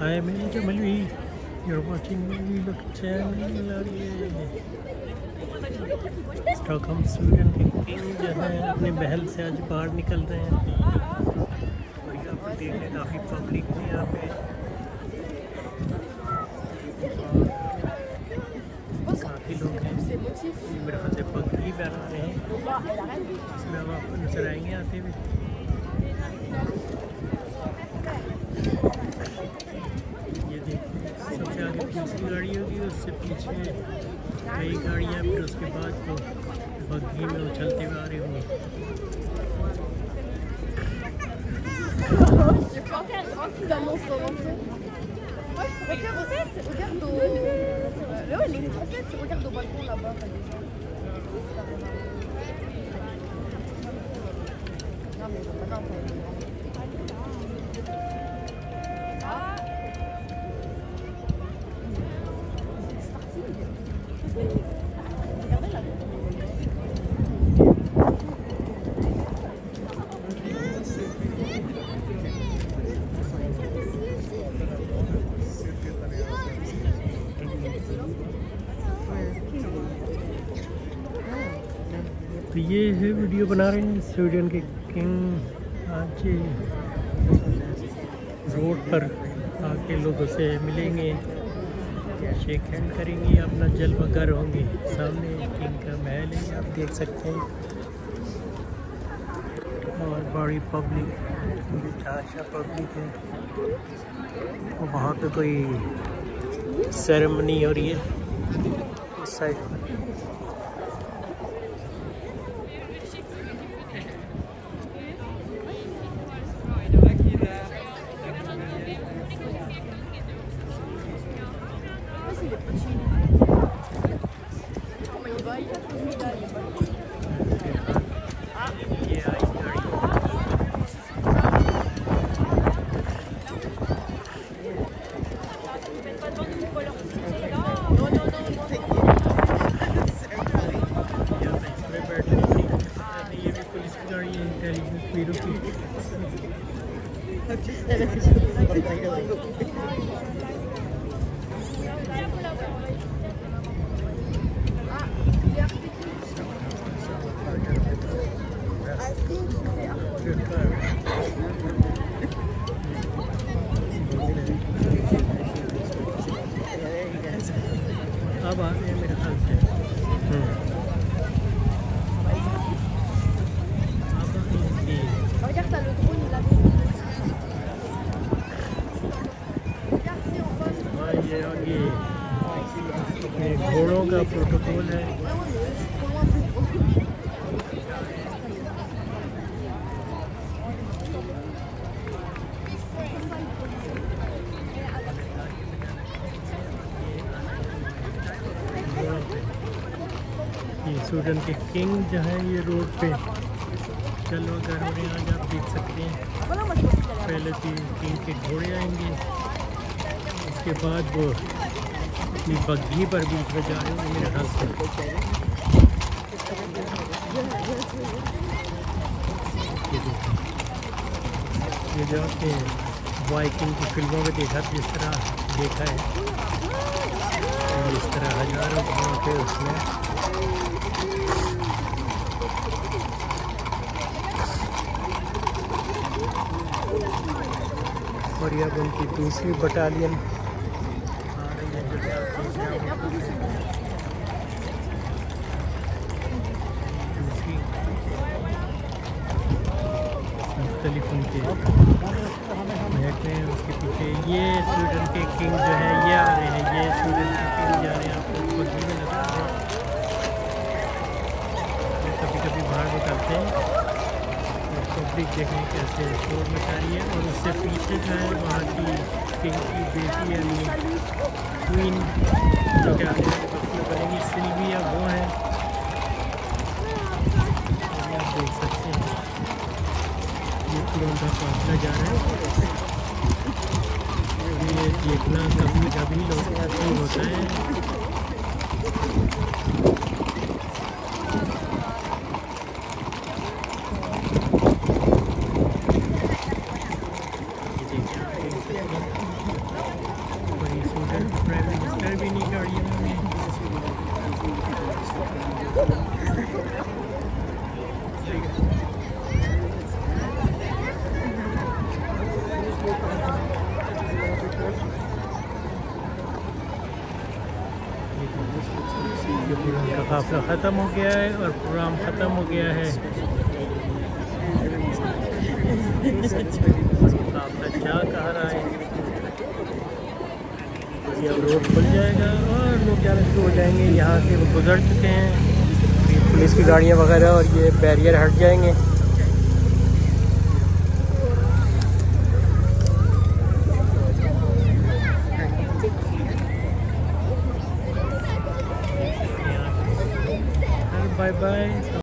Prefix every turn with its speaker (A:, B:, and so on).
A: Hi, I'm Jamalvi. You're watching Vlog channel. Stockholm Sweden के king जो है अपने महल से आज बाहर निकल रहे हैं और यहाँ पर देखने काफ़ी पब्लिक है यहाँ पे। काफ़ी लोग हैं, मेरे ख्याल से पगड़ी पहना रहे हैं, इसमें हम आपको नजर आएंगे आते हुए। ये देखिए सबसे आगे तीसरी गाड़ी होगी, उससे पीछे कई गाड़ियाँ, फिर उसके बाद तो बग्घी में उछलते हुए आ रहे होंगे। तो ये है वीडियो बना रहे हैं स्वीडन के किंग। आज रोड पर आके लोगों से मिलेंगे, शेक हैंड करेंगे, अपना जल वगर होंगे। सामने किंग का महल है, आप देख सकते हैं, और बड़ी पब्लिक, अच्छा पब्लिक है। और वहाँ पे कोई सेरेमनी हो रही है उस साइड। अब आ रहे हैं मेरे ख्याल से। ये आगे अपने घोड़ों का प्रोटोकॉल है। ये स्वीडन के किंग जो है ये रोड पे चल वगैरह हो रहे हैं। आज आप देख सकते हैं, पहले तो किंग के घोड़े आएंगे, उसके बाद वो अपनी बग्घी पर बीच में जा रहे हैं मेरे ख्याल से। ये जो आपने वाइकिंग की फिल्मों में देखा, जिस तरह देखा है, इस तरह हजारों घोड़ों पे उसमें और यह उनकी दूसरी बटालियन आ रही है जो मुख्तलिफ उनके बैठे हैं। उसके पीछे ये स्वीडन के किंग जो है ये आ रहे हैं, ये स्वीडन के किंग जा रहे हैं, आपको बग्घी में नजर आ रहे हैं। कभी कभी बाहर निकलते हैं, पब्लिक देखें कैसे शोर मचा रही है। और उससे पीछे जो है वहाँ की किंग की बेटी है, क्वीन, जो कि आगे बनेंगी, सिल्विया, वो है। आप देख सकते हैं ये पूरा का फासला जा रहा है। ये देखना कभी कभी लोग नहीं होता है। काफ़िला ख़त्म हो गया है और प्रोग्राम ख़त्म हो गया है। काफ़िला जा कहाँ रहा है? ये अब रोड खुल जाएगा और लोग जाना शुरू हो जाएंगे। यहाँ से वो गुजर चुके हैं, पुलिस की गाड़ियाँ वगैरह, और ये बैरियर हट जाएंगे। Bye bye.